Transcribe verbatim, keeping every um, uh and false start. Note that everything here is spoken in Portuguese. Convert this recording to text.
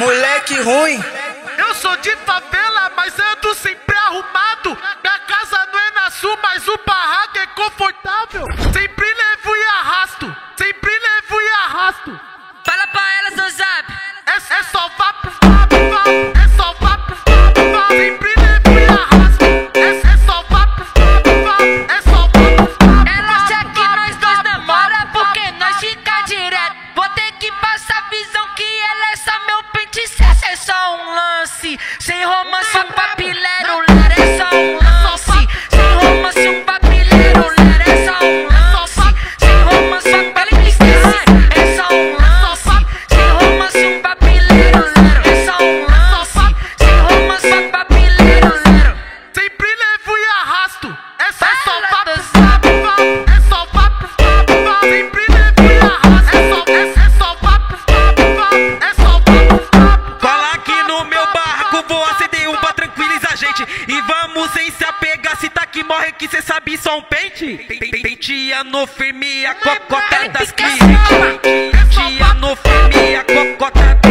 Moleque ruim. Eu sou de favela, mas ando sempre arrumado. Minha casa não é na sul, mas o barraco é confortável. Sempre levo e arrasto, sempre levo e arrasto. Fala pra elas no zap. É, é só vá pro vapo, vapo. É só vá pro vapo, vapo. Sempre levo e arrasto. É, é só vá pro vapo, vapo. É só vá pro vapo. Ela acha que nós dois namora porque nós fica direto. Vou ter que passar visão que ela é só meu pente certo. É só um lance, sem romance, um papilero, ler é só um lance. Sem romance, um papilero, ler é só um lance. Sem romance, um papilero, é só um lance. Sem romance, um papilero, ler é só um lance. Sem romance, um papilero, ler. Sempre levo e arrasto. É só só vá pro vapo, vapo. É só vá pro vapo, vapo. Sempre levo e arrasto. É só, é, é só vá pro vapo, vapo. É só vá pro vapo. Cola aqui no meu barraco, vou acender um pra tranquilizar a gente. E vamos sem se apegar, se tá que morre que cê sabe só um pente. Penteando firme a cocota das clientes. Penteando firme a cocota